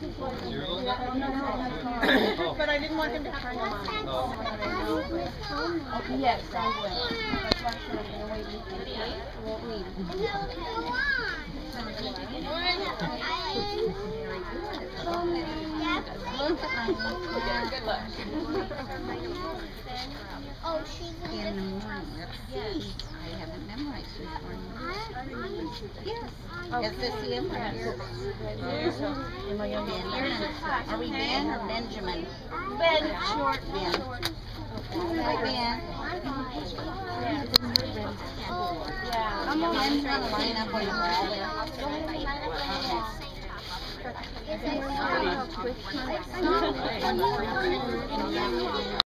But I didn't want him to have to walk. Yes, I will. That's why I said I'm gonna wait with you. I won't leave. Good luck. Oh, she's In the morning. Yes. I haven't memorized this morning. Yes. Is this him right here? Benjamin. Are we Ben or Benjamin? Ben, short. Ben. Hi, Ben. Yeah. Ben's gonna line up on the wall there. Okay.